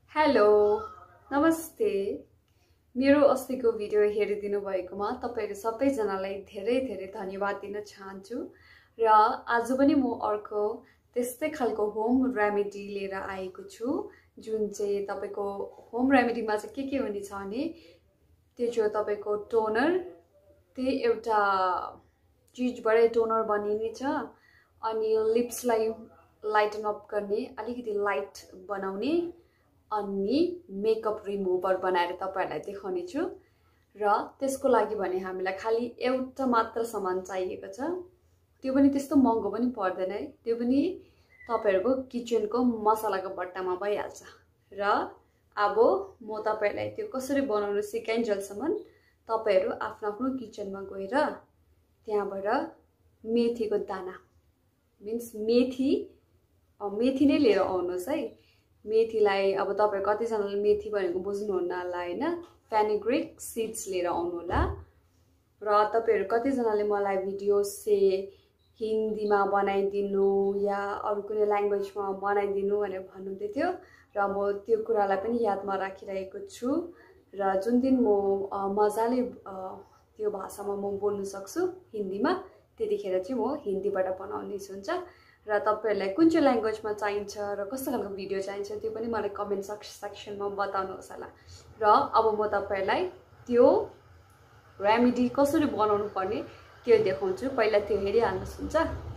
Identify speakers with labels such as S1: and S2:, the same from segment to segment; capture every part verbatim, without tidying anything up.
S1: Hello नमस्ते मेरो अस्तिको भिडियो हेरिदिनु भएकोमा तपाईहरु सबैजनालाई धेरै धेरै धन्यवाद दिन चाहन्छु र आज पनि म अर्को त्यस्तै खालको होम रेमेडी लिएर आएको छु जुन चाहिँ तपाईको होम रेमेडीमा चाहिँ के के हुनेछ भने त्यो चाहिँ तपाईको टोनर त्यो एउटा चीजबाटै टोनर बनिनेछ अनि लिप्सलाई लाइटन अप गर्ने अलिकति लाइट बनाउने अनि मेकअप रिमुभर बनाएर तपाईहरुलाई देखाउने छु र त्यसको लागि भने हामीलाई खाली एउटा मात्र सामान चाहिएको छ त्यो पनि त्यस्तो महँगो पनि पर्दैन है त्यो पनि तपाईहरुको किचनको मसलाको बट्टामा भइहाल्छ र अब म तपाईहरुलाई त्यो कसरी बनाउनु सिकाइन्जेलसम्म तपाईहरु आफ्नो आफ्नो किचनमा गएर त्यहाँबाट मेथीको दाना मिन्स मेथी मेथी नै लिएर आउनुस् है मेथीलाई अब तपाई कति जनाले मेथी भनेको बुझ्नु हुन्न होला हैन फेनुग्रिक सीड्स लिएर आउनु होला र तपाईहरु कति जनाले मलाई भिडियो से हिन्दीमा बनाइदिनु या अरु कुनै ल्याङ्ग्वेजमा बनाइदिनु भनेर भन्नुहुँदै थियो र म त्यो कुरालाई पनि यादमा राखिरहेको छु र जुन दिन म मजाले त्यो भाषामा म बोल्न सक्छु हिन्दीमा त्यतिखेर चाहिँ म हिन्दीबाट बनाउने हुन्छ र तपाईहरुलाई कुन चाहिँ ल्याङ्ग्वेजमा चाहिन्छ र कस्तो खालको भिडियो चाहिन्छ त्यो पनि मलाई कमेन्ट सेक्सनमा बताउनुहोस् होला र अब म तपाईहरुलाई त्यो रेमेडी कसरी बनाउनु पर्ने त्यो देखाउँछु पहिला त्यो हेरिहाल्नुस् हुन्छ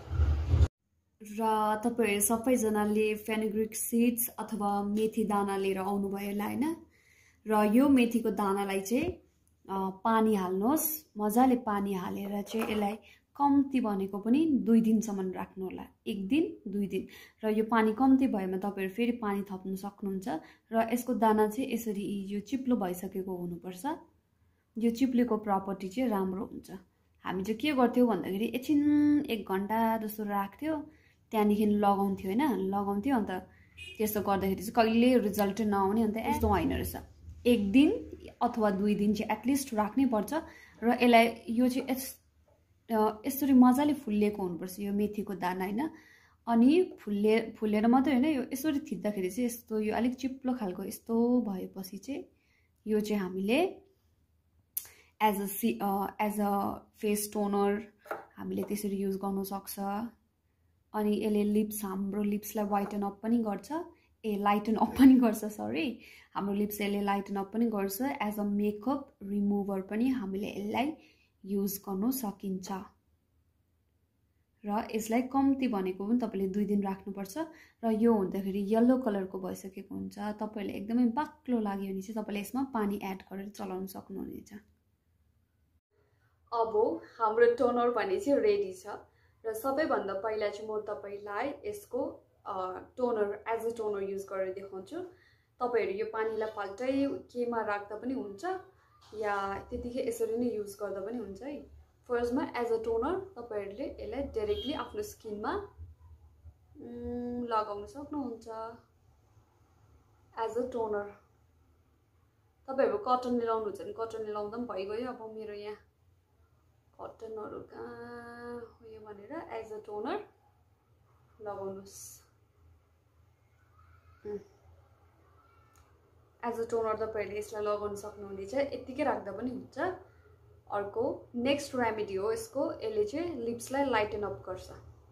S1: र तपाईहरु सबैजनाले फेनुग्रिक सीड्स अथवा मेथी दाना लिएर आउनु भयो होला हैन र यो मेथीको दानालाई चाहिँ पानी हाल्नुहोस् मजाले पानी हालेर चाहिँ यसलाई कम्ती भनेको पनि दुई दिनसम्म राख्नु होला एक दिन दुई दिन र यो पानी कम्ती भएमा तपाईहरु फेरि पानी थप्न सक्नुहुन्छ र यसको दाना चाहिँ यसरी यो चिप्लो भइसकेको हुनुपर्छ यो चिप्लेको प्रपर्टी चाहिँ राम्रो हुन्छ हामी चाहिँ के गर्थ्यौ भन्दाखेरि एकछिन एक घण्टा जस्तो राख्थ्यो त्यहाँदेखि लगाउँथ्यो हैन लगाउँथ्यो अन्त त्यस्तो गर्दाखेरि चाहिँ कहिले रिजल्ट नआउने अन्त यस्तो हैन रहेछ एक दिन अथवा दुई दिन चाहिँ एटलिस्ट राख्नै पर्छ र यसलाई यो चाहिँ यसरी मजाले फुल्लेको हुनुपर्छ यो मेथीको दाना हैन अनि फुल्ले फुल्लेर मात्रै हैन यो यसरी थिच्दाखेरि चाहिँ यस्तो यो अलिक चिप्लो खालको यस्तो भएपछि चाहिँ यो चाहिँ हामीले एज अ सी एज अ फेस टोनर हामीले त्यसरी युज गर्न सक्छ अनि यसले लिप्स हाम्रो लिप्सलाई वाइटन अप पनि गर्छ ए लाइटन अप पनि गर्छ सरी हाम्रो लिप्स यसले लाइटन अप पनि गर्छ एज अ मेकअप रिमुभर पनि हामीले यसलाई युज गर्न सकिन्छ र यसलाई कम्ती भनेको पनि तपाईले दुई दिन राख्नुपर्छ र यो हुँदाखेरि येलो कलरको भइसकेको हुन्छ तपाईले एकदमै बाक्लो लाग्यो भने चाहिँ तपाईले यसमा पानी एड गरेर चलाउन सक्नुहुनेछ अब हाम्रो टोनर भने चाहिँ रेडी छ र सबैभन्दा पहिला चाहिँ म तपाईलाई यसको toner as a toner use गरेर देखाउँछु तपाईहरु यो पानीलाई फाल्टै केमा राख्दा पनि हुन्छ या त्यतिकै यसरी नै युज गर्दा पनि हुन्छ है फर्स्टमा एज अ टोनर तपाईहरुले यसलाई डाइरेक्टली आफ्नो स्किनमा लगाउन सक्नुहुन्छ एज अ टोनर तपाईहरु कटनले लाउनुहुन्छ भने कटनले लाउँदा पनि भइगयो अब मेरो यहाँ कटनहरु कहाँ हो यो भनेर एज अ टोनर लगाउनुस् एज अ टोनर तपाईहरुले यसलाई लगाउन सक्नुहुनेछ यतिकै राख्दा पनि हुन्छ अर्को नेक्स्ट रेमेडी हो यसको यसले चाहिँ लिप्सलाई लाइटन अप गर्छ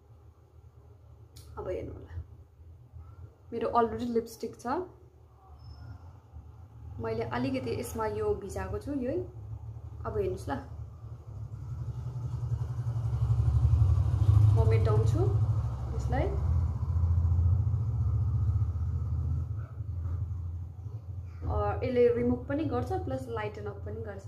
S1: अब हेर्नु होला मेरो अलरेडी लिपस्टिक छ मैले अलिकति यसमा यो भिजाएको छु यो अब हेर्नुस् ल म मेटाउँछु यसलाई यसले रिमुभ पनि गर्छ प्लस लाइटन अप पनि गर्छ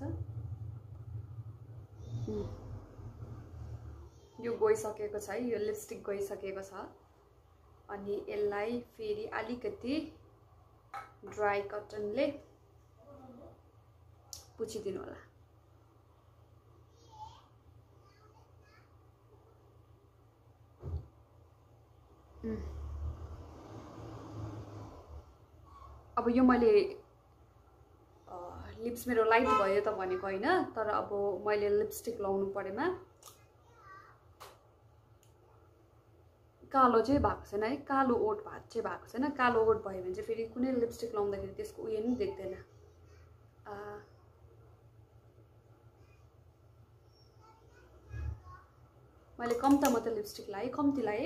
S1: यो गइसकेको छ है यो लिपस्टिक गइसकेको छ अनि यसलाई फेरि अलिकति ड्राई कटनले पुछिदिनु होला अब यो मैले लिप्स मेरो लाइट भयो त भनेको हैन तर अब मैले लिपस्टिक लाउनु परेमा कालो चाहिँ भएको छैन है, कालो ओठ भएको चाहिँ भएको छैन। कालो ओठ भयो भने चाहिँ फेरि कुनै लिपस्टिक लाउँदाखेरि त्यसको उयो नि देख्दैन। मैले कम्ता मात्रै लिपस्टिक लगाएँ, कम्ती लगाएँ।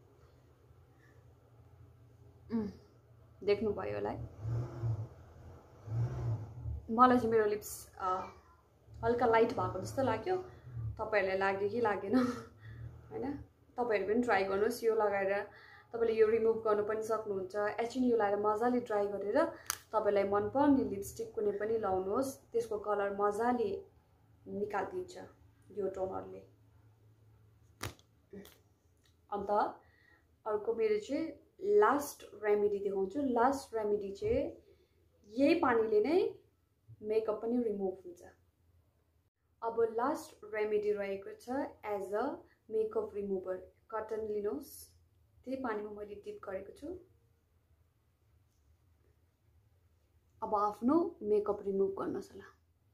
S1: देख्नुभयो होला है। मलाई चाहिँ मेरो लिप्स हल्का लाइट भएको जस्तो लाग्यो। तपाईहरुलाई लाग्यो कि लागेन हैन? तपाईहरु पनि ट्राई गर्नुस्। यो लगाएर तपाईले यो रिमुभ गर्नु पनि सक्नुहुन्छ। एकछिन यो लगाएर मजाले ड्राई गरेर तपाईलाई मन पर्ने लिपस्टिक कुनै पनि लाउनुहोस्, त्यसको कलर मजाले निकाल्दिन्छ यो टोनरले। अन्त अर्को मेरो चाहिँ लास्ट रेमेडी देखाउँछु। लास्ट रेमेडी चाहिँ यही पानीले नै मेकअप पनि रिमुभ हुन्छ। अब लास्ट रेमेडी रहेको छ as a makeup remover. Cotton लिनुहोस्, त्यही पानीमा मैले डिप गरेको छु। अब आफ्नो मेकअप रिमुभ गर्नुहोस् होला।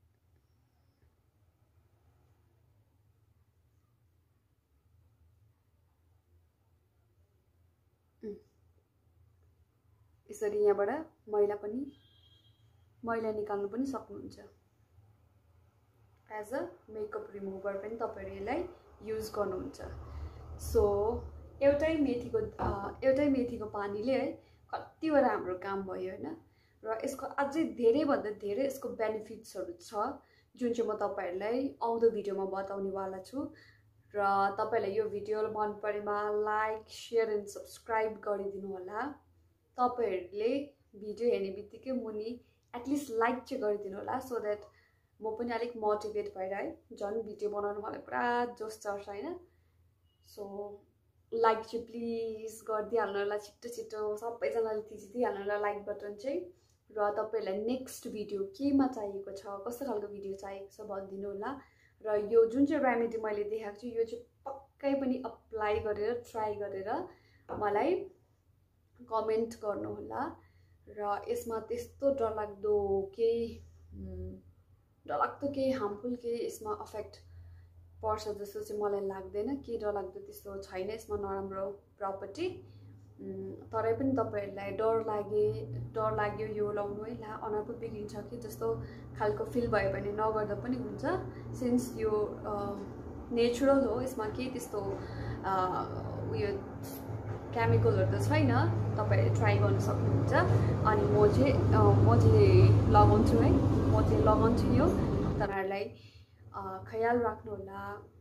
S1: यसरी यहाँबाट मैला पनि मैला निकाल्नु पनि सक्नुहुन्छ। एज अ मेकअप रिमुभर पनि तपाईहरुले यसलाई युज गर्नुहुन्छ। सो एउटै मेथीको एउटै मेथीको पानीले है कतिवटा हाम्रो काम भयो हैन। र यसको अझै धेरै भन्दा धेरै यसको बेनिफिट्सहरु छ जुन चाहिँ म तपाईहरुलाई आउँदो भिडियोमा बताउने वाला छु। र तपाईलाई यो भिडियो मन परेमा लाइक, शेयर एन्ड सब्स्क्राइब गरिदिनु होला। तपाईहरुले भिडियो हेर्ने बित्तिकै मुनि एटलिस्ट लाइक चाहिँ गरिदिनु होला, सो दैट म पनि अलिक मोटिभेट भएर है झन् भिडियो बनाउन मलाई पुरा जोश चढ्छ हैन। सो लाइक चाहिँ प्लिज गरिदिहाल्नु होला छिट्टो छिट्टो, सबैजनाले थिचिदिहाल्नु होला लाइक बटन चाहिँ। र तपाईलाई नेक्स्ट भिडियो केमा चाहिएको छ, कस्तो खालको भिडियो चाहिएको छ भनिदिनु होला। र यो जुन चाहिँ रेमेडी मैले देखाएको छु यो चाहिँ पक्कै पनि अप्लाई गरेर ट्राई गरेर मलाई कमेन्ट गर्नु होला। र यसमा त्यस्तो डरलाग्दो केही डरलाग्दो केही हार्मफुल केही यसमा अफेक्ट पर्छ जस्तो चाहिँ मलाई लाग्दैन। केही डरलाग्दो त्यस्तो छैन यसमा नराम्रो प्रपर्टी। तरै पनि तपाईहरुलाई डर लागे डर लाग्यो यो लाउनु है ला अनुहार पो बिग्रिन्छ कि जस्तो खालको फिल भयो भने नगर्दा पनि हुन्छ। सिन्स यो नेचुरल हो, यसमा केही त्यस्तो उयो केमिकलहरु त छैन। तपाईहरुले ट्राई गर्न सक्नुहुन्छ। अनि म चाहिँ म चाहिँ लगाउँछु है, म चाहिँ लगाउँछु यो। तपाईहरुलाई ख्याल राख्नु होला,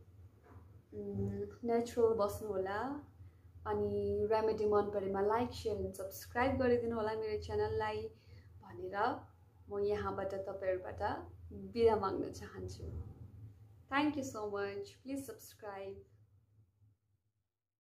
S1: नेचुरल बस्नु होला। अनि रेमेडी मन परेमा लाइक, शेयर एन्ड सब्स्क्राइब गरिदिनु होला मेरो च्यानललाई भनेर म यहाँबाट तपाईहरुबाट बिदा माग्न चाहन्छु। Thank you so much. Please subscribe.